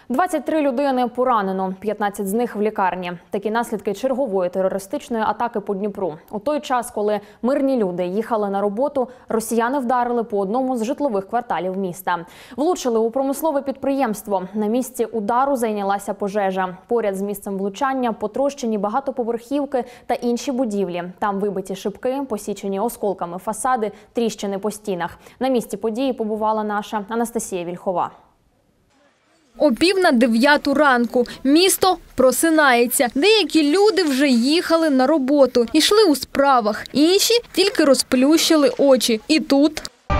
23 людини поранено, 15 з них в лікарні. Такі наслідки чергової терористичної атаки по Дніпру. У той час, коли мирні люди їхали на роботу, росіяни вдарили по одному з житлових кварталів міста. Влучили у промислове підприємство. На місці удару зайнялася пожежа. Поряд з місцем влучання потрощені багатоповерхівки та інші будівлі. Там вибиті шибки, посічені осколками фасади, тріщини по стінах. На місці події побувала наша Анастасія Вільхова. О 8:45 ранку. Місто просинається. Деякі люди вже їхали на роботу, йшли у справах. Інші тільки розплющили очі. І тут...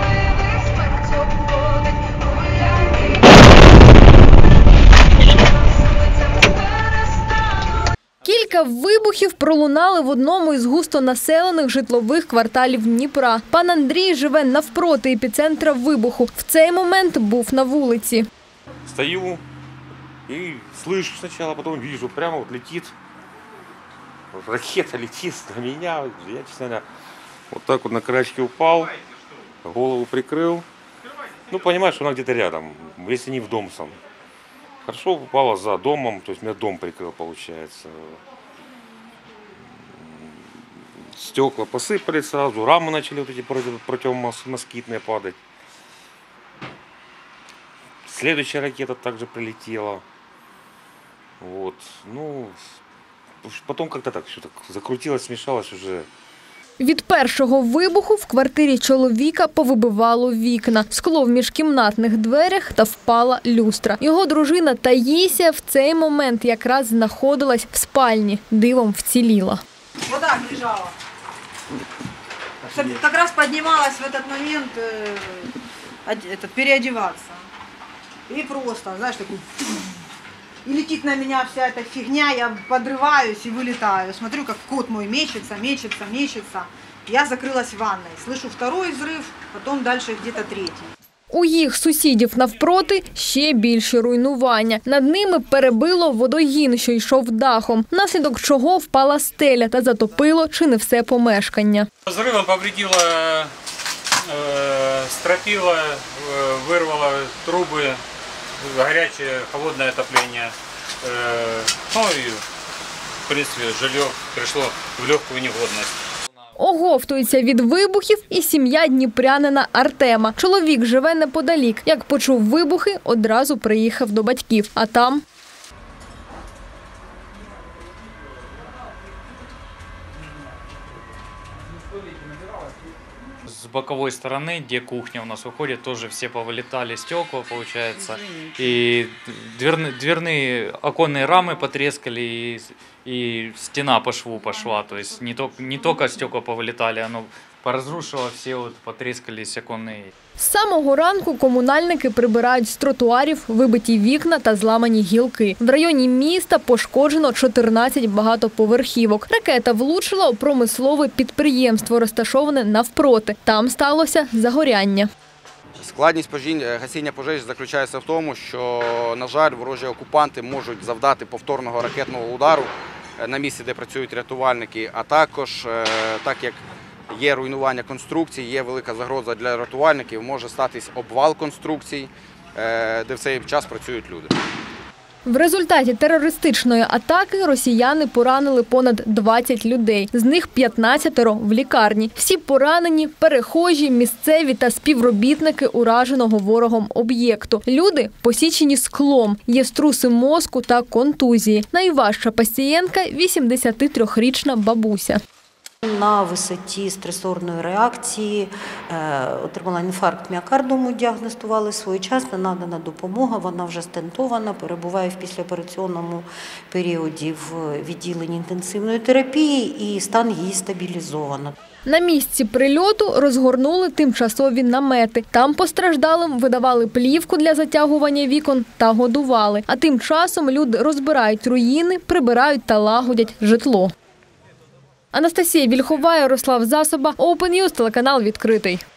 Кілька вибухів пролунали в одному із густонаселених житлових кварталів Дніпра. Пан Андрій живе навпроти епіцентра вибуху. В цей момент був на вулиці. Стою и слышу сначала, потом вижу, прямо вот летит, ракета летит на меня. Я, честно говоря, вот так вот на карачки упал, голову прикрыл. Ну, понимаешь, что она где-то рядом, если не в дом сам. Хорошо упала за домом, то есть меня дом прикрыл, получается. Стекла посыпались сразу, рамы начали вот эти противомоскитные падать. Следующая ракета также прилетела. Вот. Ну, потом как-то так все так закрутилось, смешалось уже. Від першого вибуху в квартирі чоловіка повибивало вікна, скло в міжкімнатних дверях та впала люстра. Його дружина Таїся в цей момент якраз знаходилась в спальні, дивом вціліла. Вот так лежала. Как раз поднималась в этот момент переодеваться. И просто, знаешь, такой... И летит на меня вся эта фигня, я подрываюсь и вылетаю. Смотрю, как кот мой мечется, мечется, мечется. Я закрылась в ванной. Слышу второй взрыв, потом дальше где-то третий. У їх сусідів навпроти ще більші руйнування. Над ними перебило водогін, що йшов дахом, внаслідок чого впала стеля та затопило чи не все помешкання. Взривом повредило стропила, вырвало трубы, горячее, холодное отопление. Ну и, в принципе, жилье пришло в легкую негодность. Оговтується від вибухів і сім'я дніпрянина Артема. Чоловік живе неподалік. Як почув вибухи, одразу приїхав до батьків. А там... С боковой стороны, где кухня у нас выходит, тоже все повылетали стекла, получается. И дверные оконные рамы потрескали, и стена по шву пошла. То есть не только стекла повылетали, оно поразрушило, все вот потрескались оконные. З самого ранку комунальники прибирають з тротуарів вибиті вікна та зламані гілки. В районі міста пошкоджено 14 багатоповерхівок. Ракета влучила у промислове підприємство, розташоване навпроти. Там сталося загоряння. Складність гасіння пожежі заключається в тому, що, на жаль, ворожі окупанти можуть завдати повторного ракетного удару на місці, де працюють рятувальники, а також, так як є руйнування конструкцій, є велика загроза для рятувальників, може статись обвал конструкцій, де в цей час працюють люди. В результаті терористичної атаки росіяни поранили понад 20 людей. З них 15 в лікарні. Всі поранені – перехожі, місцеві та співробітники ураженого ворогом об'єкту. Люди посічені склом, є струси мозку та контузії. Найважча пацієнтка – 83-річна бабуся. На висоті стресорної реакції отримала інфаркт міокарду, йому діагностували своєчасно, надана допомога, вона вже стентована, перебуває в післяопераційному періоді в відділенні інтенсивної терапії і стан її стабілізовано. На місці прильоту розгорнули тимчасові намети. Там постраждалим видавали плівку для затягування вікон та годували. А тим часом люди розбирають руїни, прибирають та лагодять житло. Анастасія Вільхова, Ярослав Засоба, Open News, телеканал «Відкритий».